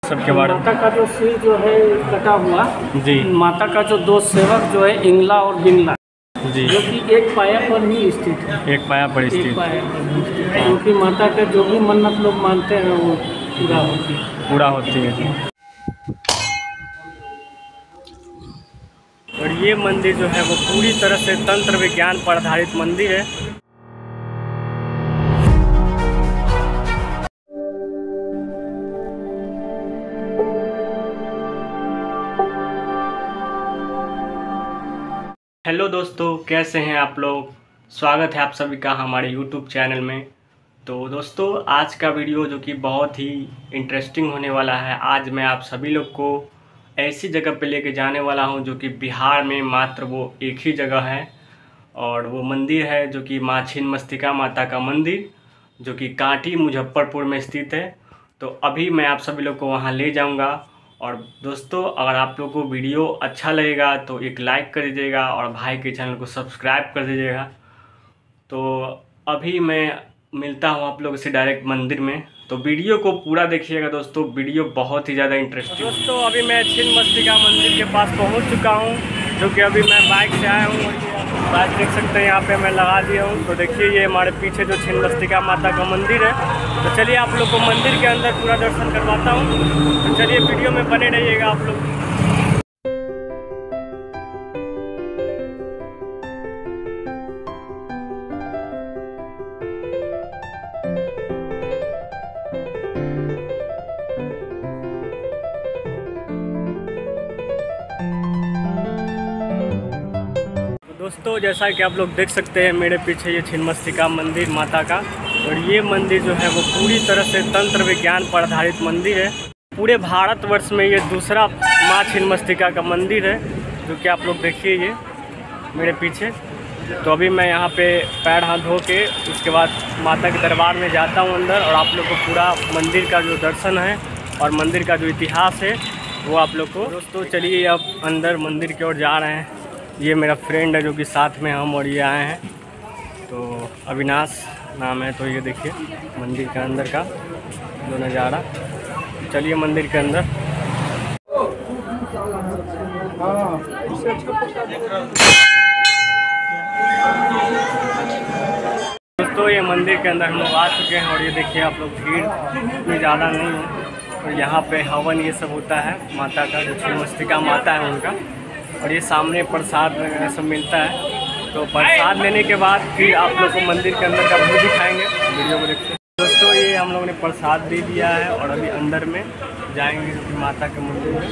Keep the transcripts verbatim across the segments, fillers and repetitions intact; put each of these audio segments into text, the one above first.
सबके बारे में। माता का जो सिर जो है कटा हुआ जी, माता का जो दो सेवक जो है इंगला और बिंगला जी, जो कि एक पाया पर ही स्थित है। एक पाया पर एक स्थित, पाया पर ही स्थित है, क्योंकि माता का जो भी मन्नत लोग मानते हैं वो पूरा होती है पूरा होती है। और ये मंदिर जो है वो पूरी तरह से तंत्र विज्ञान पर आधारित मंदिर है। हेलो दोस्तों, कैसे हैं आप लोग। स्वागत है आप सभी का हमारे यूट्यूब चैनल में। तो दोस्तों, आज का वीडियो जो कि बहुत ही इंटरेस्टिंग होने वाला है। आज मैं आप सभी लोग को ऐसी जगह पे लेके जाने वाला हूं जो कि बिहार में मात्र वो एक ही जगह है, और वो मंदिर है जो कि माँ छिन्नमस्तिका माता का मंदिर, जो कि कांटी मुजफ्फरपुर में स्थित है। तो अभी मैं आप सभी लोग को वहाँ ले जाऊँगा। और दोस्तों, अगर आप लोग को वीडियो अच्छा लगेगा तो एक लाइक कर दीजिएगा और भाई के चैनल को सब्सक्राइब कर दीजिएगा। तो अभी मैं मिलता हूँ आप लोगों से डायरेक्ट मंदिर में, तो वीडियो को पूरा देखिएगा दोस्तों, वीडियो बहुत ही ज़्यादा इंटरेस्टिंग। दोस्तों, अभी मैं छिन्नमस्तिका मंदिर के पास पहुँच चुका हूँ, जो कि अभी मैं बाइक से आया हूँ। और ये बाइक देख सकते हैं यहाँ पे मैं लगा दिया हूँ। तो देखिए, ये हमारे पीछे जो छिन्नमस्तिका माता का मंदिर है। तो चलिए आप लोग को मंदिर के अंदर पूरा दर्शन करवाता हूँ। तो चलिए वीडियो में बने रहिएगा आप लोग। दोस्तों, जैसा कि आप लोग देख सकते हैं मेरे पीछे ये छिन्नमस्तिका मंदिर माता का, और ये मंदिर जो है वो पूरी तरह से तंत्र विज्ञान पर आधारित मंदिर है। पूरे भारतवर्ष में ये दूसरा माँ छिन्नमस्तिका का मंदिर है, जो कि आप लोग देखिए ये मेरे पीछे। तो अभी मैं यहाँ पे पैर हाथ धो के उसके बाद माता के दरबार में जाता हूँ अंदर, और आप लोग को पूरा मंदिर का जो दर्शन है और मंदिर का जो इतिहास है वो आप लोग को। दोस्तों चलिए अब अंदर मंदिर की ओर जा रहे हैं। ये मेरा फ्रेंड है जो कि साथ में हम और ये आए हैं, तो अविनाश नाम है। तो ये देखिए मंदिर के अंदर का जो नज़ारा। चलिए मंदिर के अंदर। दोस्तों, ये मंदिर के अंदर हम लोग आ चुके हैं, और ये देखिए आप लोग, भीड़ इतनी ज़्यादा नहीं है। और यहाँ पे हवन ये सब होता है माता का, जो छिन्नमस्तिका माता है उनका। और ये सामने प्रसाद वगैरह सब मिलता है। तो प्रसाद लेने के बाद फिर आप लोग को मंदिर के अंदर का व्यू दिखाएंगे, वीडियो को देखते हैं। दोस्तों, ये हम लोगों ने प्रसाद दे दिया है, और अभी अंदर में जाएंगे जो कि माता के मंदिर में।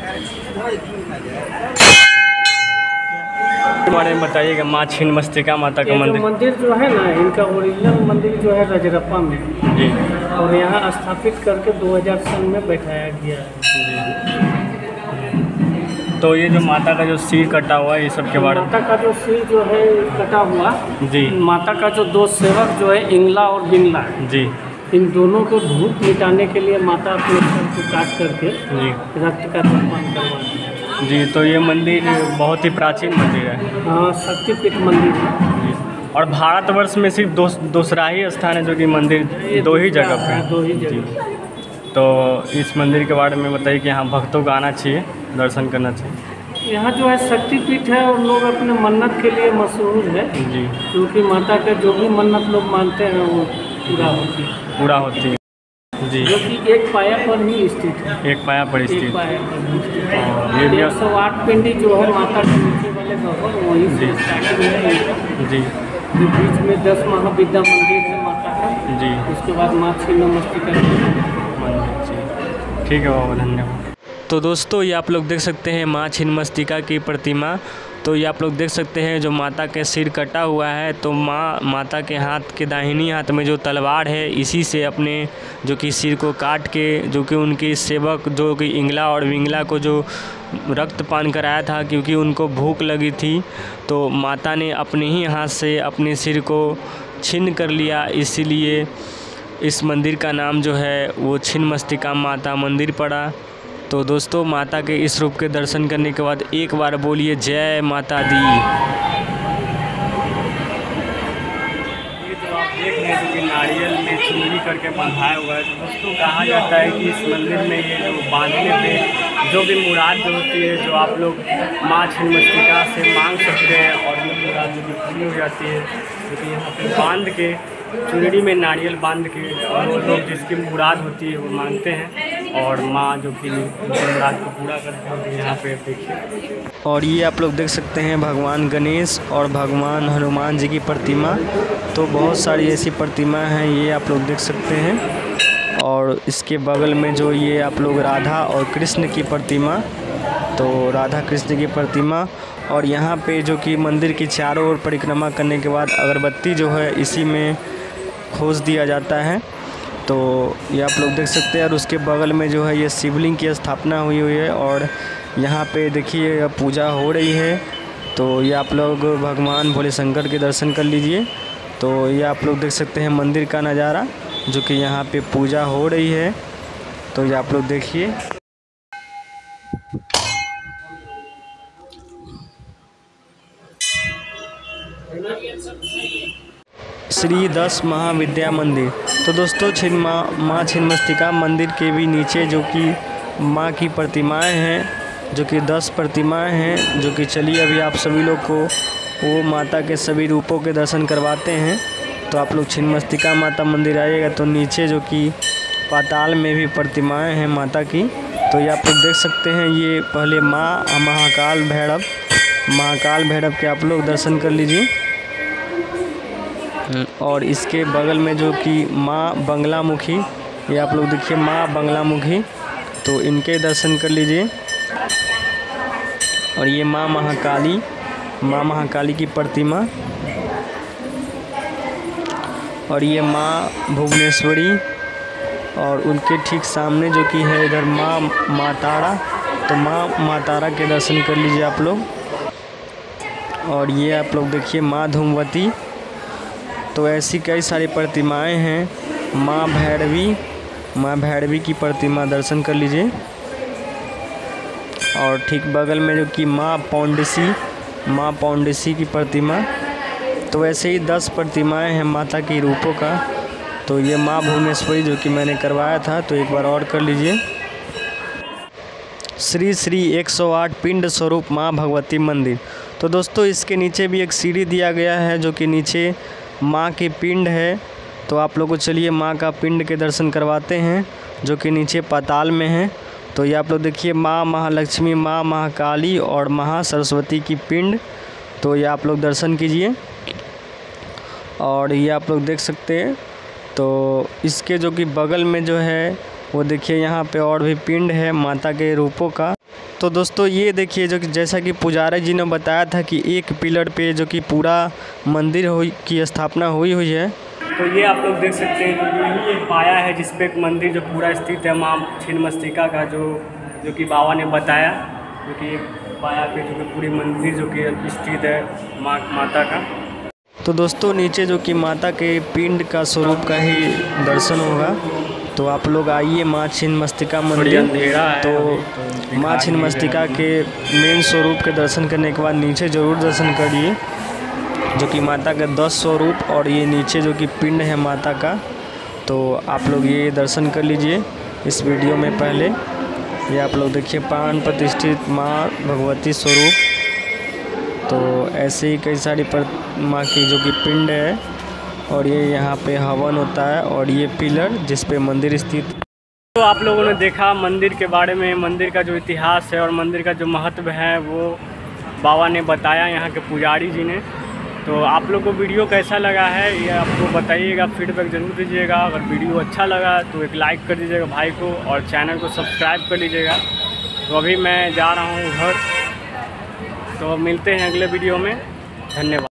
बारे में बताइएगा माँ छिन्नमस्तिका माता का मंदिर। मंदिर जो है ना, इनका ओरिजिनल मंदिर जो है रजरप्पा में जी, और यहाँ स्थापित करके दो हज़ार सन में बैठाया गया है जी। तो ये जो माता का जो सिर कटा हुआ है, ये सब के बारे में। माता का जो सिर जो है कटा हुआ जी, माता का जो दो सेवक जो है इंगला और बिंगला, जी, इन दोनों को भूत मिटाने के लिए माता अपने सर को काट करके जी, रक्त का तर्पण करवाती है। जी। तो ये मंदिर बहुत ही प्राचीन मंदिर है। हाँ, शक्तिपीठ मंदिर है। जी। और भारतवर्ष में सिर्फ दो दूसरा ही स्थान है जो कि मंदिर दो ही जगह पे है। दो ही जगह। तो इस मंदिर के बारे में बताइए कि यहाँ भक्तों को आना चाहिए, दर्शन करना चाहिए। यहाँ जो है शक्तिपीठ है, और लोग अपने मन्नत के लिए मशहूर है, जी, क्योंकि माता का जो भी मन्नत लोग मानते हैं वो पूरा होती है पूरा होती है। जी, जो कि एक पाया पर ही स्थित है। एक पाया पर एक स्थित। पाया पर ही स्थित है। और ये भी एक सौ आठ पिंडी जो है माता के नीचे वाले भवन, वहीं से जी। स्टार्टिंग है इनका। जी, जो बीच में दस महाविद्या मंदिर है माता का। जी, उसके बाद माँ छिन्नमस्तिका मंदिर। जी, ठीक है बाबा, धन्यवाद। तो दोस्तों, ये आप लोग देख सकते हैं माँ छिन्नमस्तिका की प्रतिमा। तो ये आप लोग देख सकते हैं जो माता के सिर कटा हुआ है, तो माँ माता के हाथ के दाहिनी हाथ में जो तलवार है, इसी से अपने जो कि सिर को काट के, जो कि उनके सेवक जो कि इंगला और विंगला को जो रक्तपान कराया था, क्योंकि उनको भूख लगी थी, तो माता ने अपने ही हाथ से अपने सिर को छिन्न कर लिया। इसीलिए इस मंदिर का नाम जो है वो छिन्नमस्तिका माता मंदिर पड़ा। तो दोस्तों, माता के इस रूप के दर्शन करने के बाद एक बार बोलिए जय माता दी। ये जो आप देख रहे हैं जो कि नारियल में चुनरी करके बंधाया हुआ है। तो दोस्तों कहा जाता है कि इस मंदिर में ये जो बांधने पे जो भी मुराद जो होती है, जो आप लोग माँ छिन्नमस्तिका से मांग सकते हैं और वो मुराद जो कि पूरी हो जाती है, जो कि यहाँ पे बांध के चुनरी में नारियल बांध के और वो लोग जिसकी मुराद होती है वो मांगते हैं और माँ जो कि मुराद को पूरा करते हैं। तो यहाँ पे देखिए, और ये आप लोग देख सकते हैं भगवान गणेश और भगवान हनुमान जी की प्रतिमा। तो बहुत सारी ऐसी प्रतिमा हैं, ये आप लोग देख सकते हैं। और इसके बगल में जो ये आप लोग राधा और कृष्ण की प्रतिमा, तो राधा कृष्ण की प्रतिमा। और यहाँ पे जो कि मंदिर की चारों ओर परिक्रमा करने के बाद अगरबत्ती जो है इसी में खोस दिया जाता है। तो ये आप लोग देख सकते हैं। और उसके बगल में जो है ये शिवलिंग की स्थापना हुई हुई है और यहाँ पे देखिए पूजा हो रही है। तो ये आप लोग भगवान भोले शंकर के दर्शन कर लीजिए। तो ये आप लोग देख सकते हैं मंदिर का नज़ारा, जो कि यहाँ पे पूजा हो रही है। तो ये आप लोग देखिए। श्री दस महाविद्या मंदिर। तो दोस्तों छिन्न माँ माँ छिन्नमस्तिका मंदिर के भी नीचे जो कि माँ की प्रतिमाएं हैं, जो कि दस प्रतिमाएं हैं, जो कि चलिए अभी आप सभी लोग को वो माता के सभी रूपों के दर्शन करवाते हैं। तो आप लोग छिन्नमस्तिका माता मंदिर आइएगा तो नीचे जो कि पाताल में भी प्रतिमाएं हैं माता की। तो ये आप लोग देख सकते हैं। ये पहले माँ महाकाल भैरव महाकाल भैरव के आप लोग दर्शन कर लीजिए। और इसके बगल में जो कि माँ बंगलामुखी, ये आप लोग देखिए माँ बंगलामुखी, तो इनके दर्शन कर लीजिए। और ये माँ महाकाली माँ महाकाली की प्रतिमा। और ये माँ भुवनेश्वरी, और उनके ठीक सामने जो कि है इधर माँ मातारा, तो माँ मातारा के दर्शन कर लीजिए आप लोग। और ये आप लोग देखिए माँ धूमवती। तो ऐसी कई सारी प्रतिमाएं हैं। माँ भैरवी माँ भैरवी की प्रतिमा दर्शन कर लीजिए। और ठीक बगल में जो कि माँ पौंडसी माँ पौंडसी की प्रतिमा। तो ऐसे ही दस प्रतिमाएं हैं माता की रूपों का। तो ये माँ भुवनेश्वरी जो कि मैंने करवाया था, तो एक बार और कर लीजिए। श्री श्री एक सौ आठ पिंड स्वरूप माँ भगवती मंदिर। तो दोस्तों इसके नीचे भी एक सीढ़ी दिया गया है, जो कि नीचे माँ की पिंड है। तो आप लोगों को चलिए माँ का पिंड के दर्शन करवाते हैं, जो कि नीचे पाताल में है। तो ये आप लोग देखिए माँ महालक्ष्मी, माँ महाकाली और महासरस्वती की पिंड। तो ये आप लोग दर्शन कीजिए। और ये आप लोग देख सकते हैं। तो इसके जो कि बगल में जो है वो देखिए यहाँ पे और भी पिंड है माता के रूपों का। तो दोस्तों ये देखिए, जो कि जैसा कि पुजारी जी ने बताया था कि एक पिलर पे जो कि पूरा मंदिर हुई की स्थापना हुई हुई है। तो ये आप लोग देख सकते हैं कि यही एक पाया है जिस पे एक मंदिर जो पूरा स्थित है माँ छिन्नमस्तिका का, जो जो कि बाबा ने बताया, जो कि एक पाया पे जो कि पूरी मंदिर जो कि स्थित है माँ माता का। तो दोस्तों नीचे जो कि माता के पिंड का स्वरूप का ही दर्शन होगा। तो आप लोग आइए माँ छिन्नमस्तिका मंदिर। तो माँ छिन्नमस्तिका के मेन स्वरूप के दर्शन करने के बाद नीचे ज़रूर दर्शन करिए, जो कि माता का दस स्वरूप और ये नीचे जो कि पिंड है माता का। तो आप लोग ये दर्शन कर लीजिए इस वीडियो में। पहले ये आप लोग देखिए प्राण प्रतिष्ठित माँ भगवती स्वरूप। तो ऐसे ही कई सारी माँ की जो कि पिंड है, और ये यहाँ पे हवन होता है। और ये पिलर जिस पे मंदिर स्थित। तो आप लोगों ने देखा मंदिर के बारे में, मंदिर का जो इतिहास है और मंदिर का जो महत्व है वो बाबा ने बताया, यहाँ के पुजारी जी ने। तो आप लोग को वीडियो कैसा लगा है ये आपको बताइएगा, फीडबैक ज़रूर दीजिएगा। अगर वीडियो अच्छा लगा तो एक लाइक कर दीजिएगा भाई को, और चैनल को सब्सक्राइब कर लीजिएगा। तो अभी मैं जा रहा हूँ घर, तो मिलते हैं अगले वीडियो में। धन्यवाद।